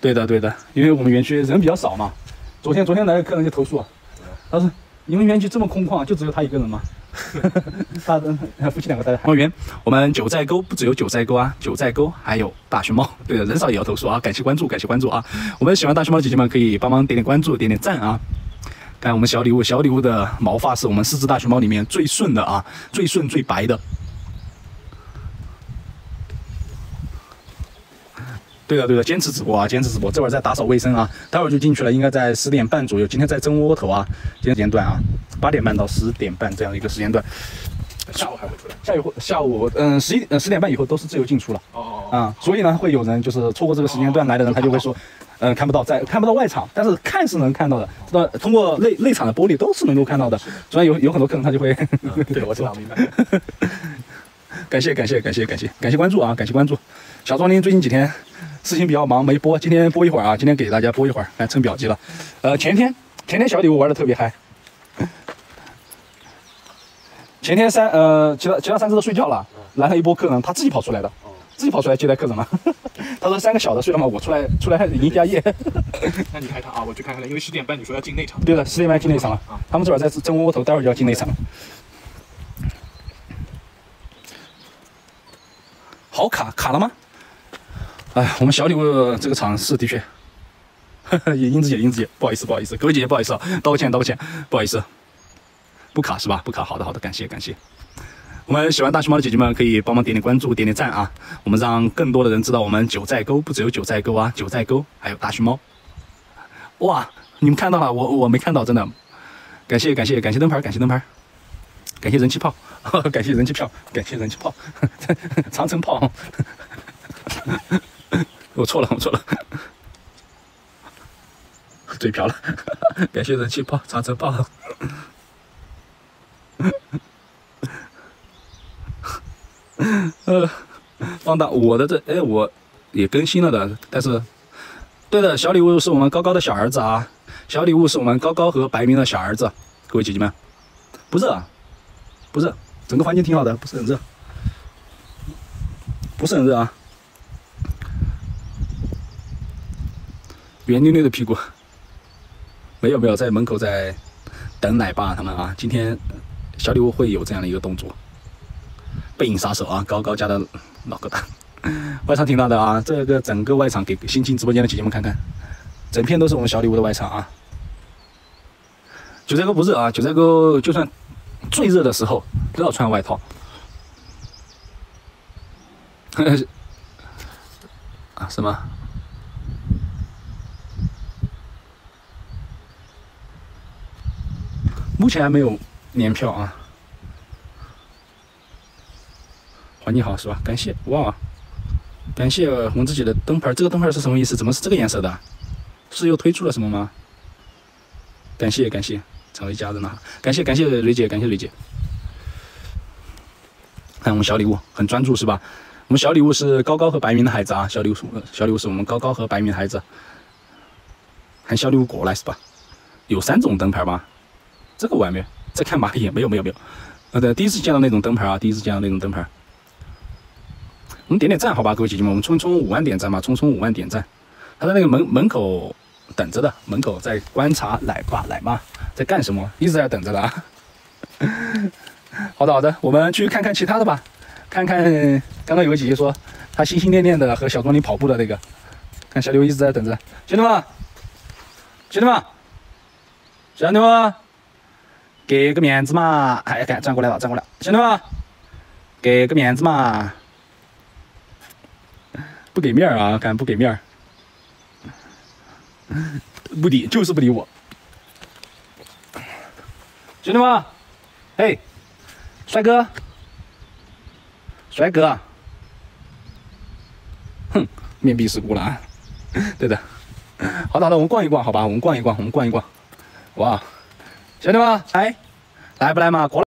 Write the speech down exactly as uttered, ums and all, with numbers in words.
对的对的，因为我们园区人比较少嘛。昨天昨天来的客人就投诉，他说你们园区这么空旷，就只有他一个人吗？他夫妻两个待在海园。我们九寨沟不只有九寨沟啊，九寨沟还有大熊猫。对的，人少也要投诉啊！感谢关注，感谢关注啊！我们喜欢大熊猫的姐姐们可以帮忙点点关注，点点赞啊！看我们小礼物，小礼物的毛发是我们四只大熊猫里面最顺的啊，最顺最白的。对的对的，坚持直播啊，坚持直播。这会儿在打扫卫生啊，待会儿就进去了，应该在十点半左右。今天在蒸窝头啊，今天时间段啊，八点半到十点半这样一个时间段。下午还会出来？下午下午嗯十一呃十点半以后都是自由进出了。哦哦。啊，所以呢，会有人就是错过这个时间段来的人，他就会说，嗯看不到在看不到外场，但是看是能看到的，那通过内内场的玻璃都是能够看到的。所以有有很多客人他就会，对我知道明白。感谢感谢感谢感谢感谢关注啊，感谢关注。小庄林最近几天事情比较忙，没播，今天播一会儿啊，今天给大家播一会儿，来蹭表记了。呃，前天前天小礼物玩的特别嗨，前天三呃其他其他三只都睡觉了，来了一波客人，他自己跑出来的，自己跑出来接待客人了。他说三个小的睡了嘛，我出来出来迎一下夜。 那你开他啊，我去看看了，因为十点半你说要进内场。 对的，十点半进内场了，他们这会儿在蒸窝头，待会儿就要进内场了。好卡卡了吗？哎，我们小礼物这个场是的确，也英子姐英子姐，不好意思不好意思，各位姐姐不好意思啊，道歉道歉，不好意思，不卡是吧？不卡，好的好的，感谢感谢。我们喜欢大熊猫的姐姐们可以帮忙点点关注，点点赞啊，我们让更多的人知道我们九寨沟不只有九寨沟啊，九寨沟还有大熊猫。哇，你们看到了，我我没看到，真的，感谢感谢感谢灯牌，感谢灯牌。感谢人气炮，感谢人气票，感谢人气炮，长城炮，我错了，我错了，嘴瓢了，感谢人气炮，长城炮，呃，放大我的这，哎，我也更新了的，但是，对的，小礼物是我们高高的小儿子啊，小礼物是我们高高和白明的小儿子，各位姐姐们，不热啊。不热，整个环境挺好的，不是很热，不是很热啊。圆溜溜的屁股，没有没有，在门口在等奶爸他们啊。今天小礼物会有这样的一个动作，背影杀手啊，高高家的老疙瘩，外场挺大的啊。这个整个外场给新进直播间的姐姐们看看，整片都是我们小礼物的外场啊。九寨沟不热啊，九寨沟就算最热的时候都要穿外套。啊什么？目前还没有年票啊。环境好是吧？感谢哇，感谢红子姐的灯牌。这个灯牌是什么意思？怎么是这个颜色的？是又推出了什么吗？感谢感谢。成为家人了，感谢感谢蕊姐，感谢蕊姐。看我们小礼物很专注是吧？我们小礼物是高高和白明的孩子啊，小礼物是小礼物是我们高高和白明的孩子。喊小礼物过来是吧？有三种灯牌吗？这个我还没有，再看马一眼，没有没有没有。呃对，第一次见到那种灯牌啊，第一次见到那种灯牌。我们点点赞好吧，各位姐姐们，我们冲冲五万点赞吧，冲冲五万点赞。他在那个门门口等着的，门口在观察奶爸奶妈在干什么，一直在等着的啊。好的好的，我们去看看其他的吧，看看刚刚有个姐姐说她心心念念的和小庄林跑步的那个，看小刘一直在等着。兄弟们，兄弟们，兄弟们，给个面子嘛！哎，看转过来了，转过来，兄弟们，给个面子嘛！不给面啊，看不给面，不理就是不理我。兄弟们，嘿，帅哥，帅哥，哼，面壁思过了啊！对的，好的好的，我们逛一逛，好吧，我们逛一逛，我们逛一逛。哇，兄弟们，哎，来不来嘛？过来。